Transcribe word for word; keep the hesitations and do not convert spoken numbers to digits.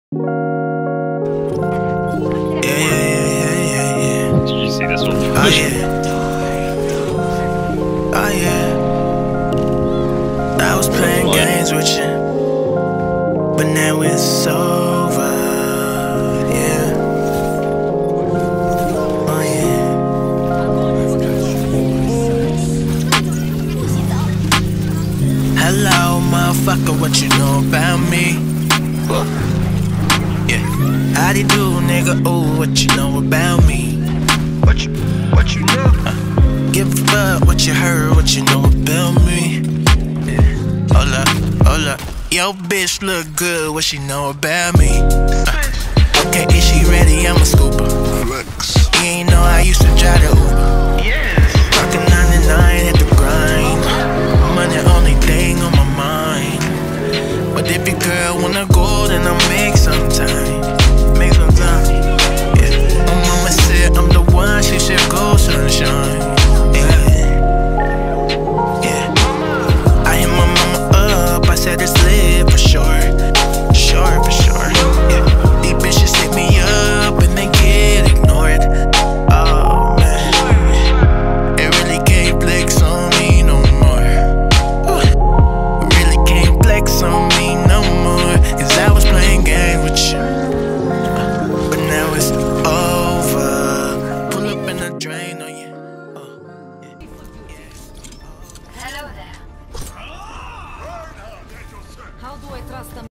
Yeah, yeah, yeah, yeah, yeah. Did you see this one? Oh yeah. Oh yeah. I was playing games with you, but now it's over. Yeah. Oh yeah. Hello, motherfucker, what you know about me? Yeah. How do you do, nigga? Ooh, what you know about me? What you, what you know? Uh, give a fuck what you heard, what you know about me? Yeah. Hold up, hold up. Yo, bitch look good, what she know about me? Uh, okay, is she ready? I'm a scooper. You ain't know I used to drive the Uber. Talking ninety-nine, hit the grind. Money only thing on my mind. But if your girl wanna go, then I'm in.